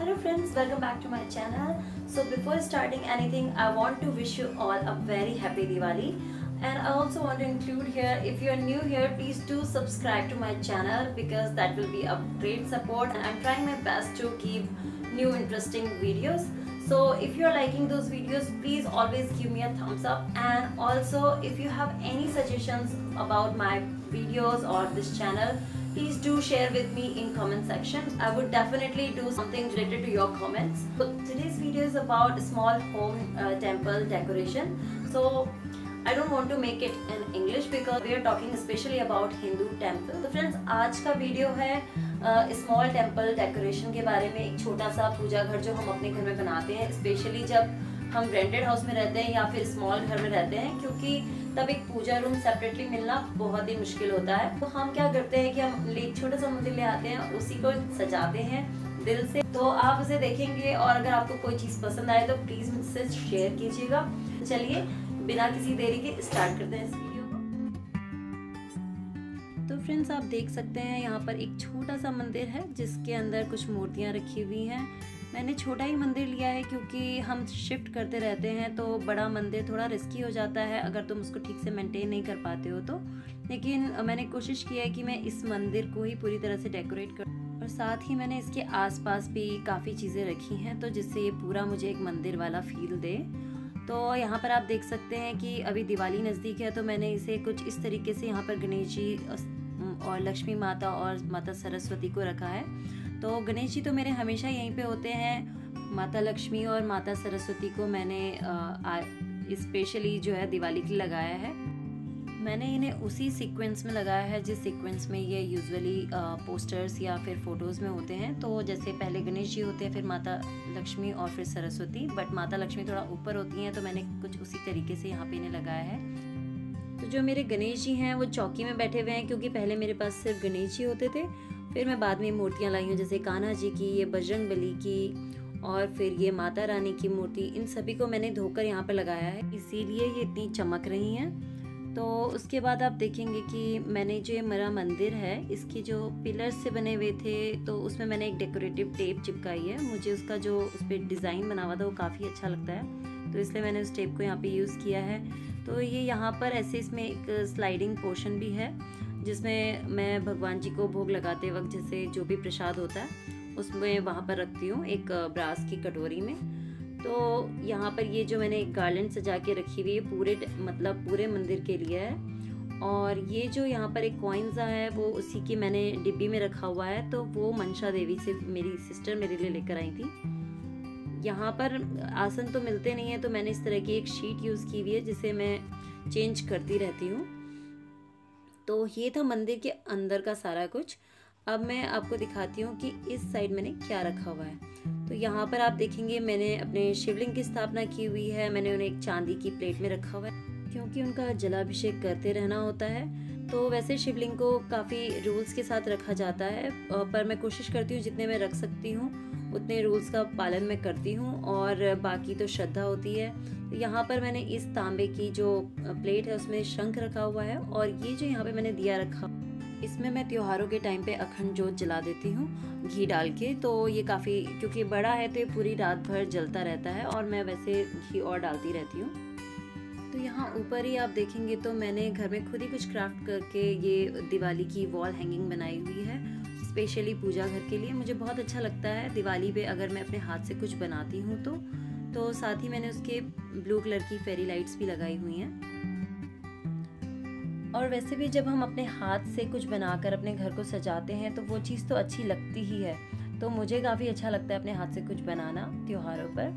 Hello friends, welcome back to my channel. So before starting anything, I want to wish you all a very happy Diwali. And I also want to include here, if you are new here, please do subscribe to my channel because that will be a great support. And I'm trying my best to keep new interesting videos. So if you're liking those videos, please always give me a thumbs up. And also if you have any suggestions about my videos or this channel, please do share with me in comment section. I would definitely do something related to your comments. So today's video is about small home temple decoration. So I don't want to make it in English because we are talking especially about Hindu temple. तो friends आज का video है small temple decoration के बारे में। एक छोटा सा पूजा घर जो हम अपने घर में बनाते हैं, स्पेशली जब हम रेंटेड हाउस में रहते हैं या फिर स्मॉल घर में रहते हैं, क्योंकि तब एक पूजा रूम सेपरेटली मिलना बहुत ही मुश्किल होता है। तो हम क्या करते हैं कि हम एक छोटा सा मंदिर ले आते हैं और उसी को सजाते हैं दिल से। तो आप उसे देखेंगे और अगर आपको कोई चीज़ पसंद आए तो प्लीज़ मुझसे शेयर कीजिएगा। चलिए बिना किसी देरी के स्टार्ट करते हैं इस वीडियो को। तो फ्रेंड्स आप देख सकते हैं यहाँ पर एक छोटा सा मंदिर है जिसके अंदर कुछ मूर्तियाँ रखी हुई हैं। मैंने छोटा ही मंदिर लिया है क्योंकि हम शिफ्ट करते रहते हैं तो बड़ा मंदिर थोड़ा रिस्की हो जाता है अगर तुम उसको ठीक से मेंटेन नहीं कर पाते हो तो। लेकिन मैंने कोशिश किया है कि मैं इस मंदिर को ही पूरी तरह से डेकोरेट कर, और साथ ही मैंने इसके आसपास भी काफ़ी चीज़ें रखी हैं तो जिससे ये पूरा मुझे एक मंदिर वाला फील दे। तो यहाँ पर आप देख सकते हैं कि अभी दिवाली नज़दीक है तो मैंने इसे कुछ इस तरीके से यहाँ पर गणेश जी और लक्ष्मी माता और माता सरस्वती को रखा है। तो गणेश जी तो मेरे हमेशा यहीं पे होते हैं। माता लक्ष्मी और माता सरस्वती को मैंने स्पेशली जो है दिवाली के लिए लगाया है। मैंने इन्हें उसी सीक्वेंस में लगाया है जिस सीक्वेंस में ये यूजुअली पोस्टर्स या फिर फोटोज़ में होते हैं। तो जैसे पहले गणेश जी होते हैं, फिर माता लक्ष्मी और फिर सरस्वती, बट माता लक्ष्मी थोड़ा ऊपर होती हैं तो मैंने कुछ उसी तरीके से यहाँ पे इन्हें लगाया है। तो जो मेरे गणेश जी हैं वो चौकी में बैठे हुए हैं क्योंकि पहले मेरे पास सिर्फ गणेश जी होते थे। फिर मैं बाद में मूर्तियाँ लाई हूँ जैसे कान्हा जी की, ये बजरंगबली की और फिर ये माता रानी की मूर्ति। इन सभी को मैंने धोकर यहाँ पर लगाया है, इसीलिए ये इतनी चमक रही हैं। तो उसके बाद आप देखेंगे कि मैंने जो मेरा मंदिर है इसके जो पिलर्स से बने हुए थे तो उसमें मैंने एक डेकोरेटिव टेप चिपकाई है। मुझे उसका जो उस पर डिज़ाइन बना हुआ था वो काफ़ी अच्छा लगता है तो इसलिए मैंने उस टेप को यहाँ पे यूज़ किया है। तो ये यहाँ पर ऐसे इसमें एक स्लाइडिंग पोर्शन भी है जिसमें मैं भगवान जी को भोग लगाते वक्त जैसे जो भी प्रसाद होता है उसमें वहाँ पर रखती हूँ एक ब्रास की कटोरी में। तो यहाँ पर ये जो मैंने एक गार्लैंड सजा के रखी हुई है पूरे मंदिर के लिए है। और ये जो यहाँ पर एक कॉइन्स है वो उसी की मैंने डिब्बी में रखा हुआ है, तो वो मनसा देवी से मेरी सिस्टर मेरे लिए लेकर आई थी। यहाँ पर आसन तो मिलते नहीं है तो मैंने इस तरह की एक शीट यूज़ की हुई है जिसे मैं चेंज करती रहती हूँ। तो ये था मंदिर के अंदर का सारा कुछ। अब मैं आपको दिखाती हूँ कि इस साइड मैंने क्या रखा हुआ है। तो यहाँ पर आप देखेंगे मैंने अपने शिवलिंग की स्थापना की हुई है। मैंने उन्हें एक चांदी की प्लेट में रखा हुआ है क्योंकि उनका जलाभिषेक करते रहना होता है। तो वैसे शिवलिंग को काफ़ी रूल्स के साथ रखा जाता है, पर मैं कोशिश करती हूँ जितने मैं रख सकती हूँ उतने रूल्स का पालन मैं करती हूँ और बाकी तो श्रद्धा होती है। तो यहाँ पर मैंने इस तांबे की जो प्लेट है उसमें शंख रखा हुआ है और ये जो यहाँ पे मैंने दिया रखा, इसमें मैं त्योहारों के टाइम पे अखंड जोत जला देती हूँ घी डाल के। तो ये काफ़ी, क्योंकि बड़ा है तो ये पूरी रात भर जलता रहता है और मैं वैसे घी और डालती रहती हूँ। तो यहाँ ऊपर ही आप देखेंगे तो मैंने घर में खुद ही कुछ क्राफ्ट करके ये दिवाली की वॉल हैंगिंग बनाई हुई है स्पेशली पूजा घर के लिए। मुझे बहुत अच्छा लगता है दिवाली पे अगर मैं अपने हाथ से कुछ बनाती हूँ तो साथ ही मैंने उसके ब्लू कलर की फेरी लाइट्स भी लगाई हुई हैं। और वैसे भी जब हम अपने हाथ से कुछ बनाकर अपने घर को सजाते हैं तो वो चीज़ तो अच्छी लगती ही है। तो मुझे काफ़ी अच्छा लगता है अपने हाथ से कुछ बनाना त्योहारों पर।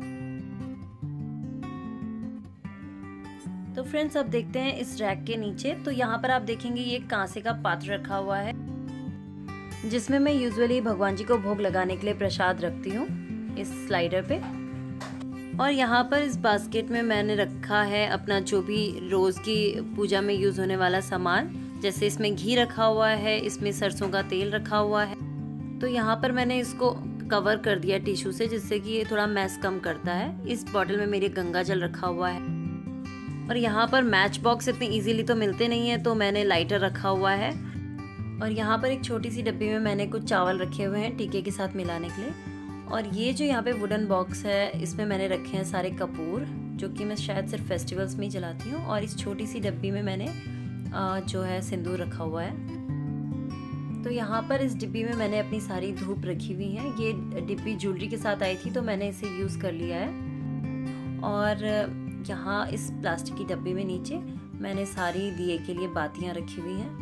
तो फ्रेंड्स अब देखते हैं इस रैक के नीचे। तो यहाँ पर आप देखेंगे ये कांसे का पात्र रखा हुआ है जिसमें मैं यूजुअली भगवान जी को भोग लगाने के लिए प्रसाद रखती हूँ इस स्लाइडर पे। और यहाँ पर इस बास्केट में मैंने रखा है अपना जो भी रोज़ की पूजा में यूज़ होने वाला सामान, जैसे इसमें घी रखा हुआ है, इसमें सरसों का तेल रखा हुआ है। तो यहाँ पर मैंने इसको कवर कर दिया टिश्यू से जिससे कि ये थोड़ा मैस कम करता है। इस बॉटल में मेरे गंगा जल रखा हुआ है और यहाँ पर मैच बॉक्स इतने ईजीली तो मिलते नहीं है तो मैंने लाइटर रखा हुआ है। और यहाँ पर एक छोटी सी डब्बी में मैंने कुछ चावल रखे हुए हैं टीके के साथ मिलाने के लिए। और ये जो यहाँ पे वुडन बॉक्स है, इसमें मैंने रखे हैं सारे कपूर, जो कि मैं शायद सिर्फ फेस्टिवल्स में ही जलाती हूँ। और इस छोटी सी डब्बी में मैंने जो है सिंदूर रखा हुआ है। तो यहाँ पर इस डिब्बी में मैंने अपनी सारी धूप रखी हुई है। ये डिब्बी ज्वेलरी के साथ आई थी तो मैंने इसे यूज़ कर लिया है। और यहाँ इस प्लास्टिक की डब्बी में नीचे मैंने सारी दिए के लिए बातियाँ रखी हुई हैं।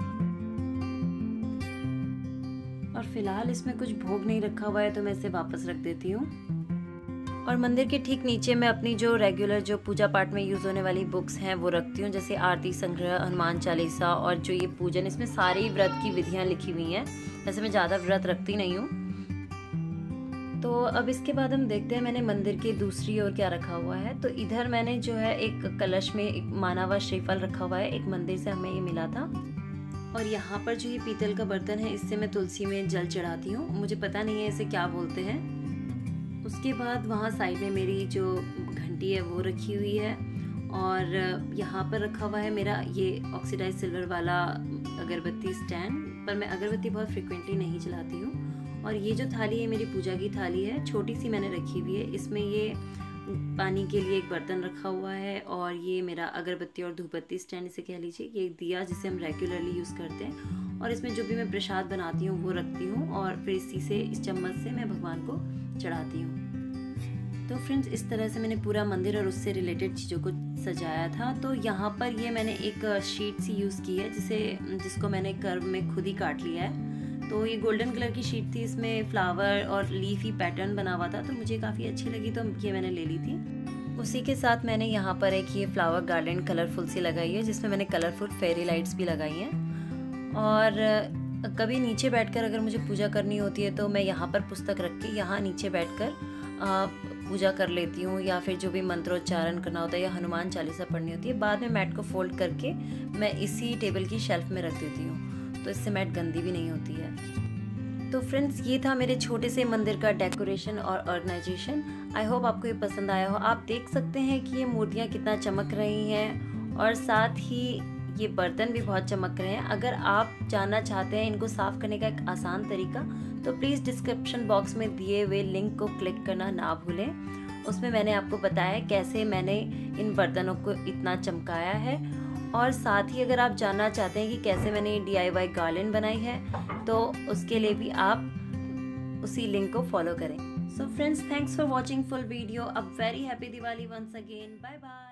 और फिलहाल इसमें कुछ भोग नहीं रखा हुआ है तो मैं इसे वापस रख देती हूँ। और मंदिर के ठीक नीचे मैं अपनी जो रेगुलर जो पूजा पाठ में यूज़ होने वाली बुक्स हैं वो रखती हूँ, जैसे आरती संग्रह, हनुमान चालीसा और जो ये पूजन, इसमें सारी व्रत की विधियाँ लिखी हुई हैं। वैसे मैं ज़्यादा व्रत रखती नहीं हूँ। तो अब इसके बाद हम देखते हैं मैंने मंदिर के दूसरी ओर क्या रखा हुआ है। तो इधर मैंने जो है एक कलश में एक माना हुआ श्रीफल रखा हुआ है, एक मंदिर से हमें ये मिला था। और यहाँ पर जो ये पीतल का बर्तन है, इससे मैं तुलसी में जल चढ़ाती हूँ। मुझे पता नहीं है इसे क्या बोलते हैं। उसके बाद वहाँ साइड में मेरी जो घंटी है वो रखी हुई है। और यहाँ पर रखा हुआ है मेरा ये ऑक्सीडाइज सिल्वर वाला अगरबत्ती स्टैंड, पर मैं अगरबत्ती बहुत फ्रिक्वेंटली नहीं जलाती हूँ। और ये जो थाली है मेरी पूजा की थाली है, छोटी सी मैंने रखी हुई है। इसमें ये पानी के लिए एक बर्तन रखा हुआ है और ये मेरा अगरबत्ती और धूपबत्ती स्टैंड इसे कह लीजिए, ये दिया जिसे हम रेगुलरली यूज़ करते हैं। और इसमें जो भी मैं प्रसाद बनाती हूँ वो रखती हूँ और फिर इसी से, इस चम्मच से मैं भगवान को चढ़ाती हूँ। तो फ्रेंड्स, इस तरह से मैंने पूरा मंदिर और उससे रिलेटेड चीज़ों को सजाया था। तो यहाँ पर ये मैंने एक शीट सी यूज़ की है जिसको मैंने कर्व में खुद ही काट लिया है। तो ये गोल्डन कलर की शीट थी, इसमें फ्लावर और लीफी पैटर्न बना हुआ था, तो मुझे काफ़ी अच्छी लगी तो ये मैंने ले ली थी। उसी के साथ मैंने यहाँ पर एक ये फ्लावर गार्डन कलरफुल सी लगाई है, जिसमें मैंने कलरफुल फेरी लाइट्स भी लगाई हैं। और कभी नीचे बैठकर अगर मुझे पूजा करनी होती है तो मैं यहाँ पर पुस्तक रख के यहाँ नीचे बैठकर पूजा कर लेती हूँ, या फिर जो भी मंत्रोच्चारण करना होता है या हनुमान चालीसा पढ़नी होती है, बाद में मैट को फोल्ड करके मैं इसी टेबल की शेल्फ में रख देती हूँ, तो इससे मैट गंदी भी नहीं होती है। तो फ्रेंड्स, ये था मेरे छोटे से मंदिर का डेकोरेशन और ऑर्गेनाइजेशन। आई होप आपको ये पसंद आया हो। आप देख सकते हैं कि ये मूर्तियाँ कितना चमक रही हैं और साथ ही ये बर्तन भी बहुत चमक रहे हैं। अगर आप जानना चाहते हैं इनको साफ़ करने का एक आसान तरीका, तो प्लीज़ डिस्क्रिप्शन बॉक्स में दिए हुए लिंक को क्लिक करना ना भूलें। उसमें मैंने आपको बताया कैसे मैंने इन बर्तनों को इतना चमकाया है। और साथ ही अगर आप जानना चाहते हैं कि कैसे मैंने DIY गार्डन बनाई है, तो उसके लिए भी आप उसी लिंक को फॉलो करें। So friends, thanks for watching full video. A very happy Diwali once again. Bye bye.